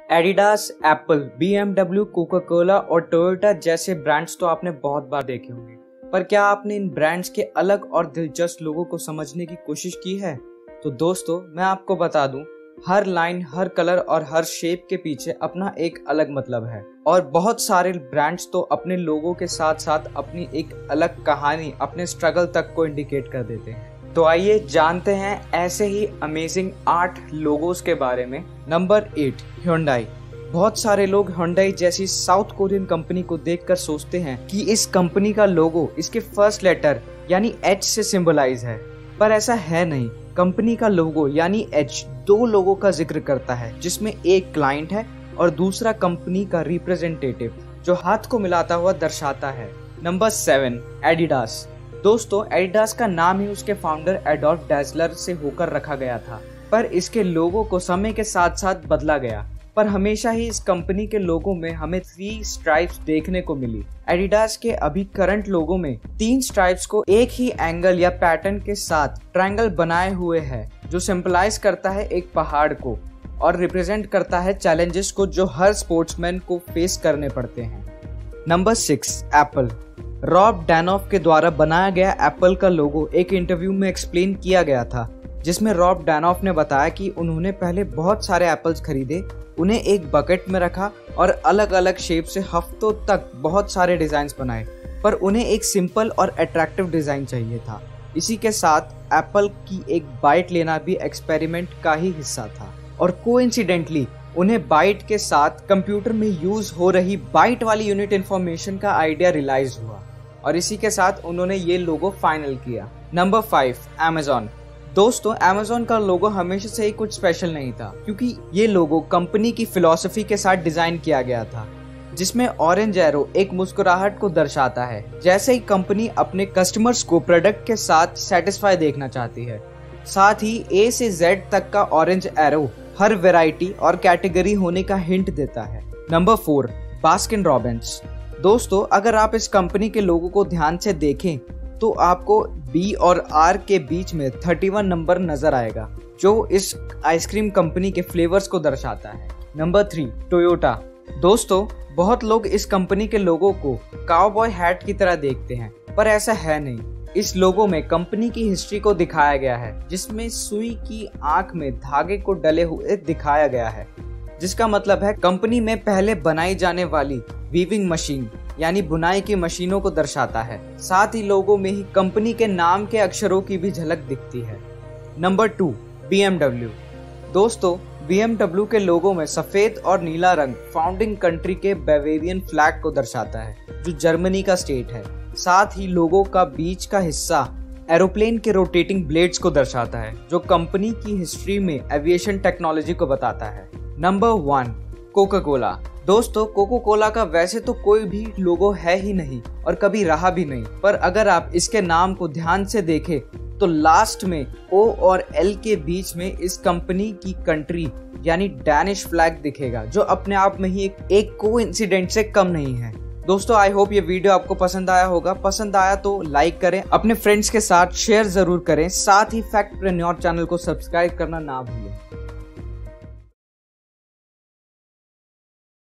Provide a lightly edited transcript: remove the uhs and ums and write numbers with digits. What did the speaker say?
Adidas, Apple, BMW, Coca Cola और Toyota जैसे brands तो आपने बहुत बार देखे होंगे, पर क्या आपने इन ब्रांड्स के अलग और दिलचस्प लोगों को समझने की कोशिश की है? तो दोस्तों, मैं आपको बता दूं, हर लाइन, हर कलर और हर शेप के पीछे अपना एक अलग मतलब है और बहुत सारे ब्रांड्स तो अपने लोगों के साथ साथ अपनी एक अलग कहानी, अपने स्ट्रगल तक को इंडिकेट कर देते हैं। तो आइए जानते हैं ऐसे ही अमेजिंग 8 लोगोस के बारे में। Number 8, Hyundai। बहुत सारे लोग Hyundai जैसी साउथ कोरियन कंपनी को देखकर सोचते हैं कि इस कंपनी का लोगो इसके फर्स्ट लेटर यानी H से सिंबलाइज है, पर ऐसा है नहीं। कंपनी का लोगो यानी H 2 लोगों का जिक्र करता है, जिसमें एक क्लाइंट है और दूसरा कंपनी का रिप्रेजेंटेटिव जो हाथ को मिलाता हुआ दर्शाता है। Number 7, Adidas. दोस्तों, एडिडास का नाम ही उसके फाउंडर एडोल्फ डैसलर से होकर रखा गया था, पर इसके लोगो को समय के साथ साथ बदला गया। पर हमेशा ही इस कंपनी के लोगो में हमें 3 स्ट्राइप्स देखने को मिली। एडिडास के अभी करंट लोगो में 3 स्ट्राइप्स को एक ही एंगल या पैटर्न के साथ ट्रायंगल बनाए हुए है, जो सिंपलाइज करता है एक पहाड़ को और रिप्रेजेंट करता है चैलेंजेस को जो हर स्पोर्ट्समैन को फेस करने पड़ते हैं। Number 6, Apple. रॉब डैनॉफ के द्वारा बनाया गया एप्पल का लोगो एक इंटरव्यू में एक्सप्लेन किया गया था, जिसमें रॉब डैनॉफ ने बताया कि उन्होंने पहले बहुत सारे एप्पल्स खरीदे, उन्हें एक बकेट में रखा और अलग अलग शेप से हफ्तों तक बहुत सारे डिजाइन्स बनाए, पर उन्हें एक सिंपल और अट्रैक्टिव डिजाइन चाहिए था। इसी के साथ एप्पल की एक बाइट लेना भी एक्सपेरिमेंट का ही हिस्सा था और कोइंसिडेंटली उन्हें बाइट के साथ कंप्यूटर में यूज हो रही बाइट वाली यूनिट इंफॉर्मेशन का आइडिया रियलाइज हुआ और इसी के साथ उन्होंने ये लोगो फाइनल किया। Number 5, Amazon। दोस्तों, Amazon का लोगो हमेशा से ही कुछ स्पेशल नहीं था, क्योंकि ये लोगो कंपनी की फिलॉसफी के साथ डिजाइन किया गया था, जिसमें ऑरेंज एरो एक मुस्कुराहट को दर्शाता है, जैसे ही कंपनी अपने कस्टमर्स को प्रोडक्ट के साथ सेटिस्फाई देखना चाहती है। साथ ही A से Z तक का ऑरेंज एरो हर वैरायटी और कैटेगरी होने का हिंट देता है। Number 4, Baskin Robbins. दोस्तों, अगर आप इस कंपनी के लोगो को ध्यान से देखें तो आपको B और R के बीच में 31 नंबर नजर आएगा, जो इस आइसक्रीम कंपनी के फ्लेवर्स को दर्शाता है। Number 3, Toyota. दोस्तों, बहुत लोग इस कंपनी के लोगो को काउबॉय हैट की तरह देखते हैं, पर ऐसा है नहीं। इस लोगो में कंपनी की हिस्ट्री को दिखाया गया है, जिसमें सुई की आंख में धागे को डले हुए दिखाया गया है, जिसका मतलब है कंपनी में पहले बनाई जाने वाली वीविंग मशीन यानी बुनाई की मशीनों को दर्शाता है। साथ ही लोगों में ही कंपनी के नाम के अक्षरों की भी झलक दिखती है। Number 2, BMW। दोस्तों, BMW के लोगो में सफेद और नीला रंग फाउंडिंग कंट्री के बावेरियन फ्लैग को दर्शाता है, जो जर्मनी का स्टेट है। साथ ही लोगो का बीच का हिस्सा एरोप्लेन के रोटेटिंग ब्लेड्स को दर्शाता है, जो कंपनी की हिस्ट्री में एविएशन टेक्नोलॉजी को बताता है। Number 1, Coca Cola. दोस्तों, कोका कोला का वैसे तो कोई भी लोगो है ही नहीं और कभी रहा भी नहीं, पर अगर आप इसके नाम को ध्यान से देखें तो लास्ट में O और L के बीच में इस कंपनी की कंट्री यानी डैनिश फ्लैग दिखेगा, जो अपने आप में ही एक कोइंसिडेंट से कम नहीं है। दोस्तों, आई होप ये वीडियो आपको पसंद आया होगा। पसंद आया तो लाइक करें, अपने फ्रेंड्स के साथ शेयर जरूर करें, साथ ही फैक्टप्रेन्योर चैनल को सब्सक्राइब करना ना भूलें।